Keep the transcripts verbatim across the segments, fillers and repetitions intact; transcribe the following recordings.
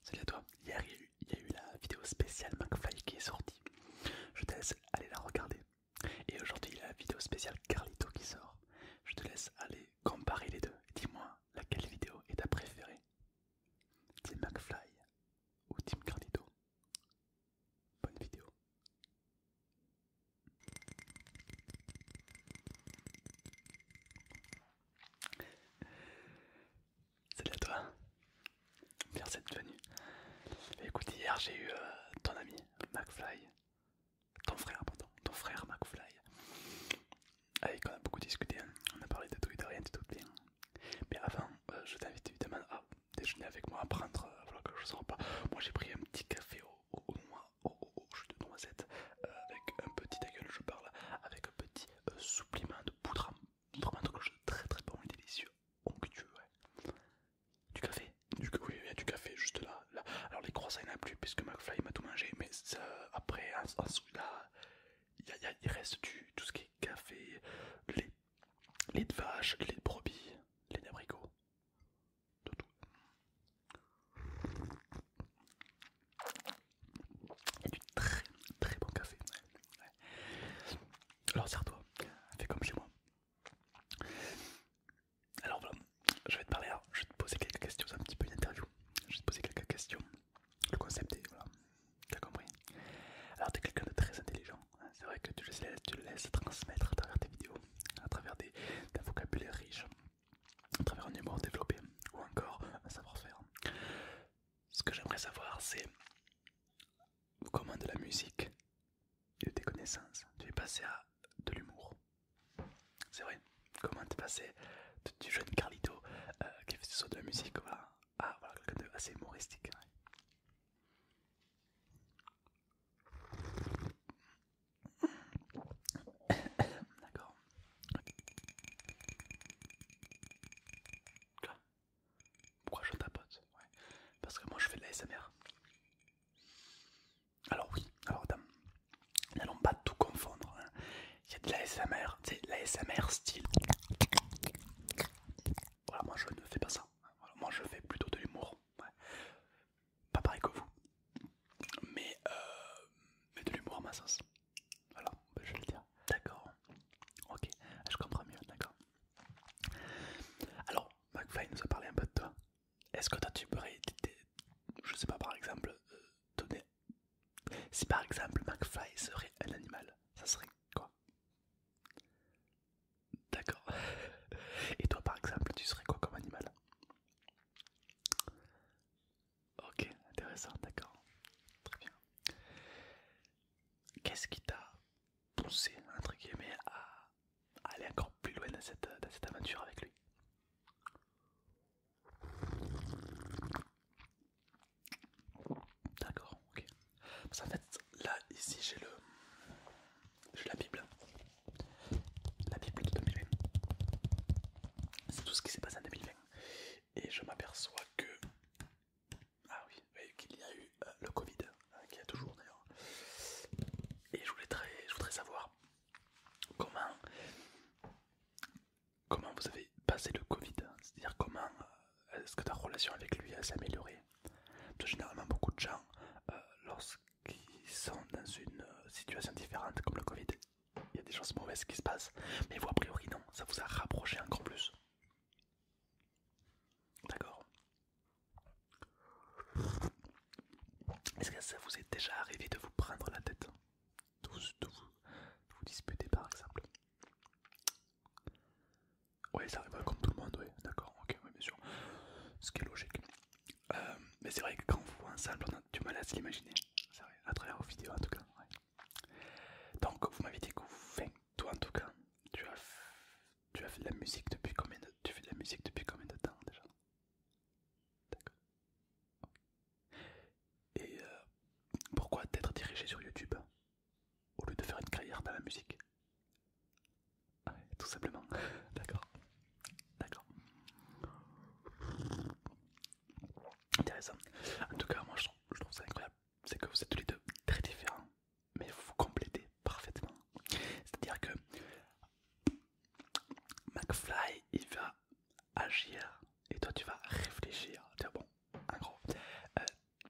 Salut à toi. Hier, il y a eu, il y a eu la vidéo spéciale McFly qui est sortie. Je te laisse aller la regarder. Et aujourd'hui, il y a la vidéo spéciale Carlito qui sort. Je te laisse aller comparer les deux. Dis-moi laquelle vidéo est ta préférée. Team McFly ou Team Carlito. Bonne vidéo. Salut à toi. Merci d'être venu. Écoute, hier j'ai eu euh, ton ami McFly. Ton frère, pardon. Ton frère McFly. Avec on a beaucoup discuté, hein. On a parlé de tout et de rien, de tout bien. Mais avant, euh, je t'invite évidemment à déjeuner avec moi, à prendre euh, voilà, quelque chose en repas. Moi j'ai pris un petit café au, au, au, noix- au, au- au jus de noisette euh, avec un petit, ta gueule, je parle, avec un petit euh, supplément de poudre, vraiment quelque chose de très très bon et délicieux, onctueux, ouais. Du café, du, oui, il y a du café juste là, là. Alors les croissants il n'y en a plus puisque McFly m'a tout mangé, mais ça, après, en, en, là, il, y a, il, y a, il reste du, tout ce qui est café, lait, lait de vache, lait de brebis, lait d'abricot, de tout. Il y a du très très bon café. Ouais. Ouais. Alors serre-toi, fais comme chez moi. Alors voilà, je vais te parler, alors, je vais te poser quelques questions, c'est un petit peu une interview. Je vais te poser quelques questions. Le concept est, voilà, t'as compris. Alors t'es quelqu'un de très intelligent, hein. C'est vrai que tu le, laisses, tu le laisses transmettre à travers tes vidéos, à travers des, d'un vocabulaire riche, à travers un humour développé, ou encore un savoir-faire. Ce que j'aimerais savoir c'est comment de la musique et de tes connaissances, tu es passé à de l'humour. C'est vrai, comment t'es passé de- du jeune Carlito euh, qui faisait soit de la musique voilà, à voilà, quelqu'un de assez humoristique. D'accord. Quoi? Pourquoi je tapote? Ouais. Parce que moi je fais de la S M R. Alors oui, alors attends, n'allons pas tout confondre, hein. Il y a de la S M R, c'est la S M R style. Voilà, moi je ne fais pas ça. Voilà, moi je fais plutôt de l'humour. Ouais. Pas pareil que vous, mais, euh, mais de l'humour à ma sauce. Voilà, ben, je vais le dire. D'accord, ok, je comprends mieux, d'accord. Alors, McFly nous a parlé un peu de toi. Est-ce que toi tu pourrais, je sais pas, par exemple, euh, donner. Si par exemple McFly serait un animal, ça serait quoi? D'accord. Et toi par exemple, tu serais quoi comme animal? Ok, intéressant, d'accord. Très bien. Qu'est-ce qui t'a poussé, entre guillemets, à aller encore plus loin dans cette, dans cette aventure avec lui? D'accord, ok. Parce qu'en fait, là, ici, j'ai le. J'ai la Bible. La Bible de deux mille vingt. C'est tout ce qui s'est passé en deux mille vingt. Et je m'aperçois que. Ah oui, oui, qu'il y a eu euh, le Covid, hein, qu'il y a toujours d'ailleurs. Et je voulais très, je voudrais savoir comment, comment vous avez passé le Covid. C'est-à-dire comment euh, est-ce que ta relation avec lui s'est améliorée. Parce que généralement, beaucoup de gens, euh, lorsqu'ils sont dans une euh, situation différente comme le Covid, il y a des choses mauvaises qui se passent. Mais vous, a priori, non, ça vous a rapproché encore plus. D'accord. Est-ce que ça vous est déjà arrivé de vous prendre la tête? De vous, de vous, de vous disputer par exemple? Ouais, ça arrive comme tout le monde, ouais, d'accord, ok, ouais, bien sûr. Ce qui est logique. Euh, mais c'est vrai que quand on vous voit ensemble, on a du mal à se l'imaginer. C'est vrai, à travers vos vidéos en tout cas. Ouais. Donc, vous m'avez dit que vous faites, toi en tout cas, tu as, tu as fait de la musique depuis combien de, tu fais de la musique depuis combien de temps déjà? D'accord. Et euh, pourquoi t'être dirigé sur YouTube au lieu de faire une carrière dans la musique? Ouais, tout simplement. D'accord, d'accord. Intéressant. En tout cas, moi je trouve, je trouve ça incroyable. C'est que vous êtes tous les deux très différents, mais vous vous complétez parfaitement. C'est-à-dire que McFly, il va agir et toi tu vas réfléchir. Tiens, bon, en gros, euh,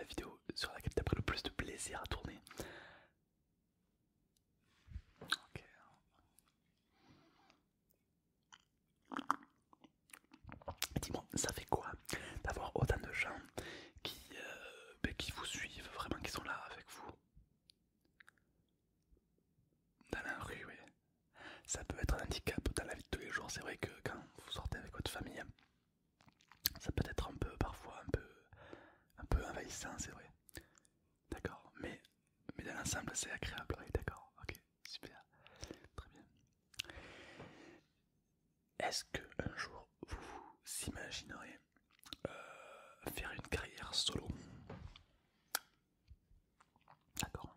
vidéo sur laquelle tu as pris le plus de plaisir à tourner? Ok. Dis-moi, ça fait quoi d'avoir autant de gens qui, euh, ben, qui vous suivent, vraiment qui sont là avec vous? Dans la rue, oui. Ça peut être un handicap dans la vie de tous les jours. C'est vrai que quand vous sortez avec votre famille, ça peut être un peu, parfois, un peu, un peu envahissant, c'est vrai. D'accord, mais, mais dans l'ensemble, c'est agréable, oui, d'accord, ok, super, très bien. Est-ce que un jour, vous vous imaginerez euh, faire une carrière solo? D'accord.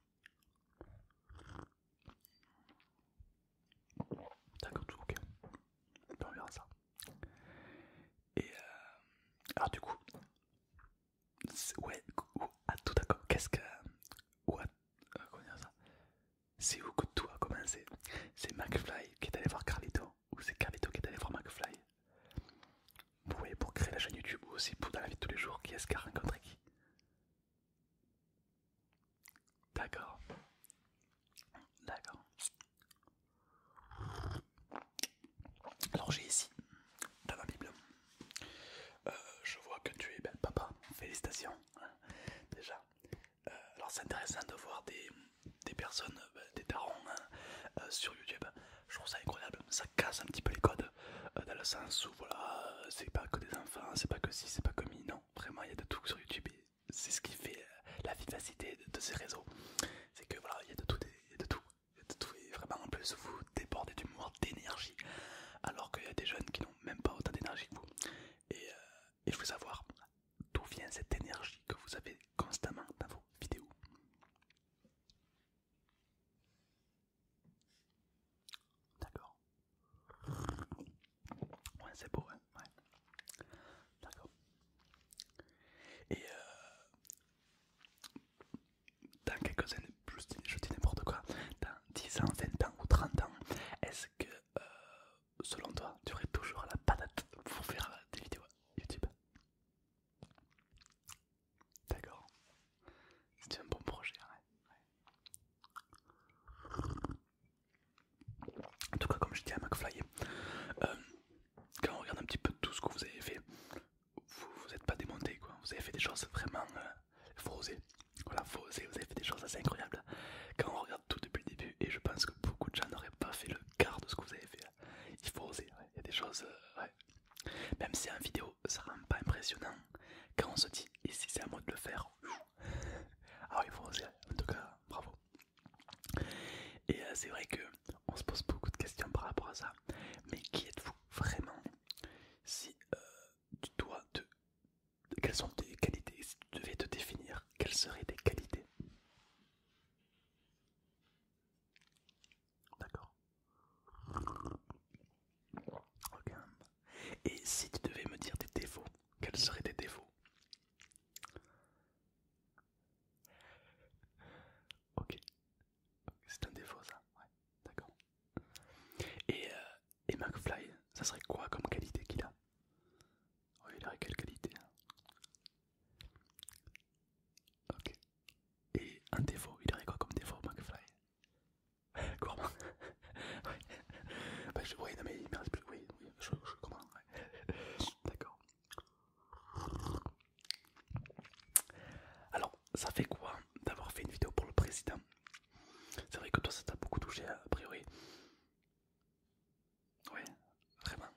D'accord, tout ok. On verra ça. Et euh, alors du coup, ouais, à tout d'accord. Qu'est-ce que, ou à, euh, comment dire ça? C'est où que tout a commencé? C'est McFly qui est allé voir Carlito, ou c'est Carlito qui est allé voir McFly? Vous voyez, pour créer la chaîne YouTube ou aussi pour dans la vie de tous les jours, qui est-ce qui a rencontré qui? D'accord, d'accord. Alors j'ai ici, dans ma Bible, euh, je vois que tu es ben, papa, félicitations, hein, déjà. Euh, alors c'est intéressant de voir des, des personnes, ben, des darons hein, euh, sur YouTube. Je trouve ça incroyable, ça casse un petit peu les codes, euh, dans le sens où voilà, euh, c'est pas que des enfants, c'est pas que si, c'est pas que mi, non, vraiment il y a de tout sur YouTube et c'est ce qui fait euh, la vivacité de, de ces réseaux. C'est que voilà, il y a de tout, il y a de tout, il y a de tout et vraiment en plus vous débordez d'humour, d'énergie, alors qu'il y a des jeunes qui n'ont même pas autant d'énergie que vous. Et, euh, et je veux savoir d'où vient cette énergie que vous avez constamment dans vos vidéos. D'accord. Ouais, c'est beau, hein. Ouais. D'accord. Et euh, dans quelques années, je dis, je dis n'importe quoi, dans dix ans, vingt ans ou trente ans, est-ce que, euh, selon toi, tu aurais toujours la patate pour faire euh, des vidéos YouTube? D'accord. C'est un bon projet, ouais. En tout cas, comme je dis à McFly, euh, quand on regarde un petit peu tout ce que vous avez fait, vous vous êtes pas démonté quoi. Vous avez fait des choses vraiment. Euh, faut oser. Voilà, faut oser. Vous avez fait des choses assez incroyables. Quand on regarde tout depuis le début, et je pense que beaucoup de gens n'auraient pas fait le quart de ce que vous avez fait. Il faut oser. Ouais. Il y a des choses. Euh, ouais. Même si en vidéo ça rend pas impressionnant, quand on se dit et si c'est à moi de le faire, alors il faut oser. En tout cas, bravo. Et euh, c'est vrai que on se pose beaucoup de questions par rapport à ça. Mais qui êtes-vous vraiment? Si euh, tu dois te... Quelles sont tes qualités? Si tu devais te définir, quelles seraient tes qualités? D'accord. Ok. Et si tu devais me dire tes défauts, quels seraient tes défauts? Ok. C'est un défaut ça. Ouais. D'accord. Et, euh, et McFly, ça serait quoi comme qualité qu'il a? Oh, il aurait quelle qualité hein? Ok. Et un défaut, il aurait quoi comme défaut McFly? Gourmand. Ouais. Bah, je, oui, non mais il mérite plus. Oui, oui, je, je comprends. Ouais. D'accord. Alors, ça fait quoi d'avoir fait une vidéo pour le président? C'est vrai que toi, ça t'a beaucoup touché a priori. Oui, vraiment.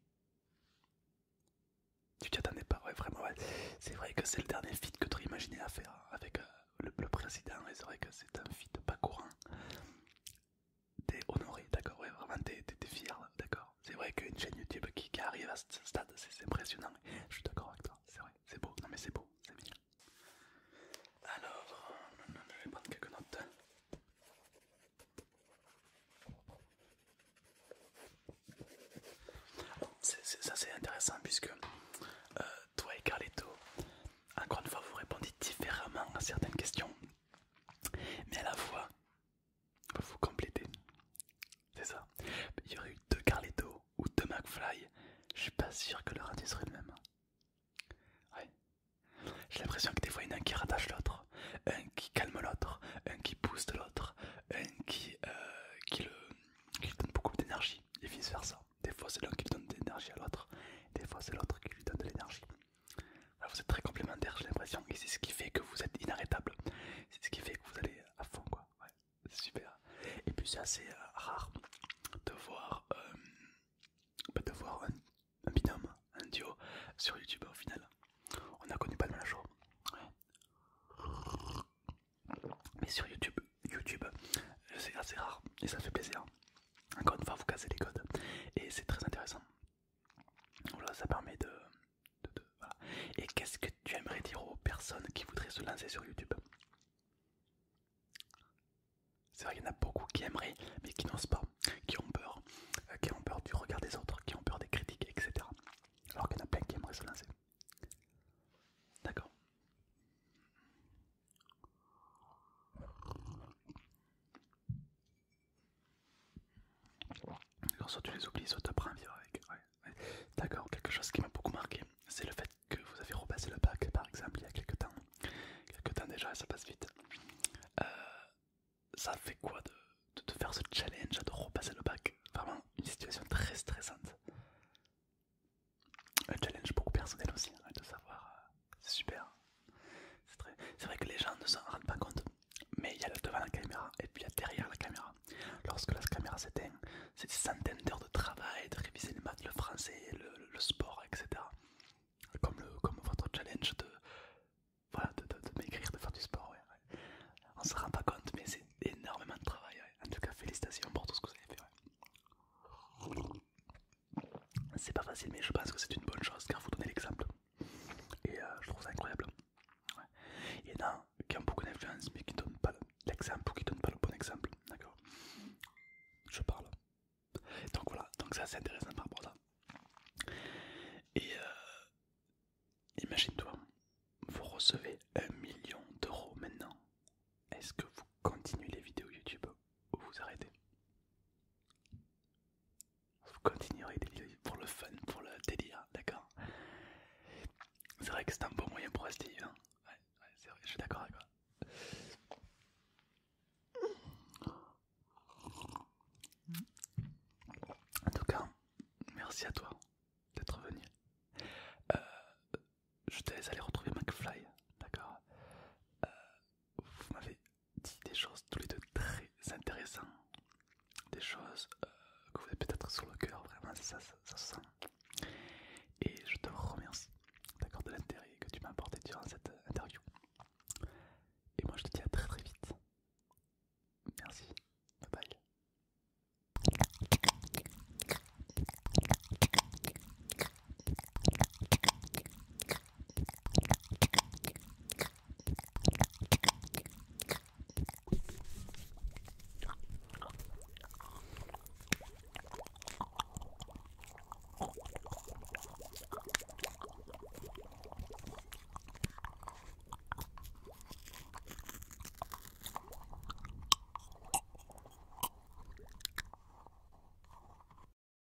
Tu t'y attendais pas, ouais, vraiment, ouais. C'est vrai que c'est le dernier feat que tu aurais imaginé à faire avec euh, le, le président, et c'est vrai que c'est un feat pas courant. T'es honoré, d'accord, ouais, vraiment, t'es fier, d'accord. C'est vrai qu'une chaîne YouTube qui, qui arrive à ce stade, c'est impressionnant. Je suis d'accord avec toi, c'est vrai, c'est beau, non mais c'est beau, c'est bien. Alors, je vais prendre quelques notes. C'est, c'est, ça c'est intéressant puisque euh, toi et Carlito, encore une fois, vous répondez différemment à certaines questions, mais à la fois, vous complétez. C'est ça. Il y aurait eu deux Carlito ou deux McFly, je suis pas sûr que le rendu serait le même. Ouais. J'ai l'impression que des fois il y en a un qui, c'est assez rare et ça fait plaisir. Encore une fois, vous cassez les codes et c'est très intéressant. Voilà, ça permet de, de, de voilà. Et qu'est-ce que tu aimerais dire aux personnes qui voudraient se lancer sur YouTube? C'est vrai qu'il y en a beaucoup qui aimeraient, mais qui n'osent pas, qui ont peur, euh, qui ont peur du regard des autres, qui ont peur des critiques, et cetera. Alors qu'il y en a plein qui aimeraient se lancer. D'accord. D'accord, soit tu les oublies, soit tu apprends à vivre avec. Ouais, ouais. D'accord, quelque chose qui m'a beaucoup marqué, c'est le fait que vous avez repassé le bac, par exemple, il y a quelques temps. Quelques temps déjà, ça passe vite. Euh, ça fait quoi de, de, de faire ce challenge, de repasser le bac? Vraiment une situation très stressante. Un challenge beaucoup personnel aussi, hein, de savoir, euh, c'est super. C'est très... c'est vrai que les gens ne s'en rendent pas compte, mais il y a le devant la caméra et puis il y a derrière la caméra. Lorsque la caméra s'éteint, c'est des centaines d'heures de travail, de réviser les maths, le français, le, le sport, et cetera. Comme, le, comme votre challenge de, voilà, de, de, de m'écrire, de faire du sport. Ouais, ouais. On se rend pas compte, mais c'est énormément de travail. Ouais. En tout cas, félicitations pour tout ce que vous avez fait. Ouais. C'est pas facile, mais je pense que c'est une bonne chose car vous donnez l'exemple. Et euh, je trouve ça incroyable. Ouais. Il y en a qui ont beaucoup d'influence, mais qui ne donnent pas l'exemple ou qui ne donnent pas le bon exemple. D'accord. Je parle. Donc voilà, donc ça c'est intéressant par rapport à ça. Et euh, imagine-toi, vous recevez un million d'euros maintenant. Est-ce que vous continuez les vidéos YouTube ou vous arrêtez? Vous continuerez les vidéos pour le fun, pour le délire, d'accord? C'est vrai que c'est un bon moyen pour rester vivant. Ouais, ouais, c'est vrai, je suis d'accord avec toi. En tout cas, merci à toi d'être venu. Euh, je te laisse aller retrouver McFly, d'accord? euh, Vous m'avez dit des choses tous les deux très intéressantes, des choses euh, que vous avez peut-être sur le cœur, vraiment, ça, ça, ça se sent.